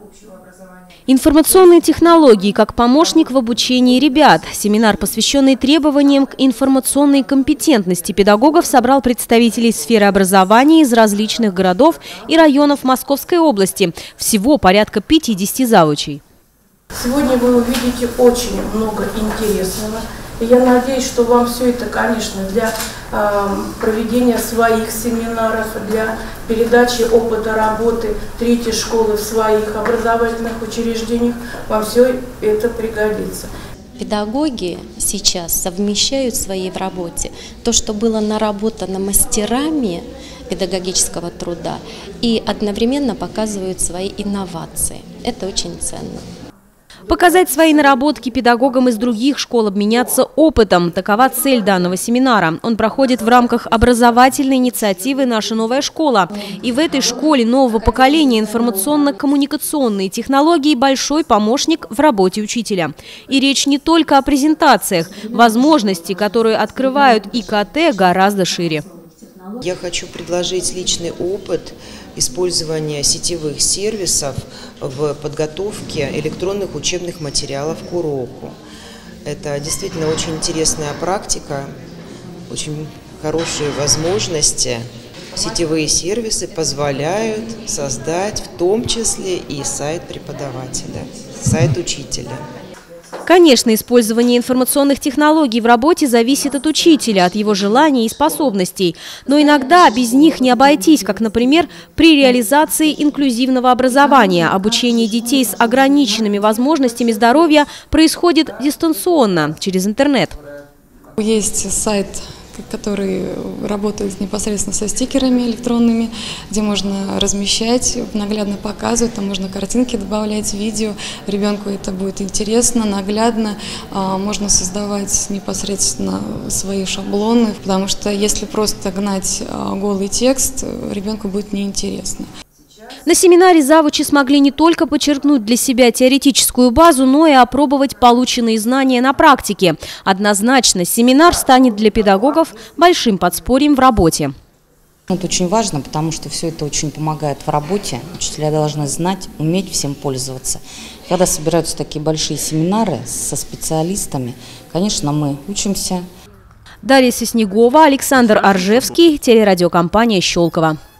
Информационные технологии как помощник в обучении ребят. Семинар, посвященный требованиям к информационной компетентности педагогов, собрал представителей сферы образования из различных городов и районов Московской области. Всего порядка 50 завучей. Сегодня вы увидите очень много интересного. И я надеюсь, что вам все это, конечно, для проведения своих семинаров, для передачи опыта работы третьей школы в своих образовательных учреждениях, вам все это пригодится. Педагоги сейчас совмещают в своей работе то, что было наработано мастерами педагогического труда, и одновременно показывают свои инновации. Это очень ценно. Показать свои наработки педагогам из других школ, обменяться опытом – такова цель данного семинара. Он проходит в рамках образовательной инициативы «Наша новая школа». И в этой школе нового поколения информационно-коммуникационные технологии – большой помощник в работе учителя. И речь не только о презентациях. Возможности, которые открывают ИКТ, гораздо шире. Я хочу предложить личный опыт использования сетевых сервисов в подготовке электронных учебных материалов к уроку. Это действительно очень интересная практика, очень хорошие возможности. Сетевые сервисы позволяют создать в том числе и сайт преподавателя, сайт учителя. Конечно, использование информационных технологий в работе зависит от учителя, от его желаний и способностей. Но иногда без них не обойтись, как, например, при реализации инклюзивного образования. Обучение детей с ограниченными возможностями здоровья происходит дистанционно, через интернет. Есть сайт, который работает непосредственно со стикерами электронными, где можно размещать, наглядно показывать, там можно картинки добавлять, видео. Ребенку это будет интересно, наглядно. Можно создавать непосредственно свои шаблоны, потому что если просто гнать голый текст, ребенку будет неинтересно. На семинаре завучи смогли не только подчеркнуть для себя теоретическую базу, но и опробовать полученные знания на практике. Однозначно, семинар станет для педагогов большим подспорьем в работе. Это очень важно, потому что все это очень помогает в работе. Учителя должны знать, уметь всем пользоваться. Когда собираются такие большие семинары со специалистами, конечно, мы учимся. Дарья Соснегова, Александр Оржевский, телерадиокомпания «Щелково».